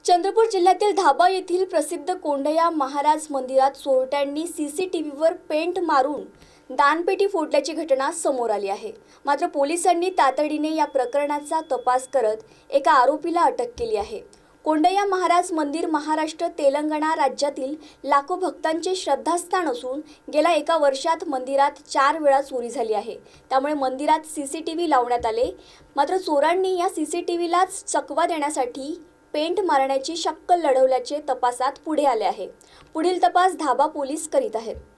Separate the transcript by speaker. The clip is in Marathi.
Speaker 1: चंद्रपूर जिल्ह्यातील धाबा येथील प्रसिद्ध कोंडया महाराज मंदिरात चोरट्यांनी सीसीटीव्हीवर पेंट मारून दानपेटी फोडल्याची घटना समोर आली आहे। मात्र पोलिसांनी तातडीने या प्रकरणाचा तपास करत एका आरोपीला अटक केली आहे। कोंडया महाराज मंदिर महाराष्ट्र तेलंगणा राज्यातील लाखो भक्तांचे श्रद्धास्थान असून गेल्या एका वर्षात मंदिरात 4 वेळा चोरी झाली आहे। त्यामुळे मंदिरात सीसीटीव्ही लावण्यात आले। मात्र चोरांनी या सीसीटीव्हीलाच चकवा देण्यासाठी पेंट मारण्याची शक्कल लढवल्याचे तपासात पुढे आले आहे। पुढील तपास धाबा पोलीस करीत आहेत।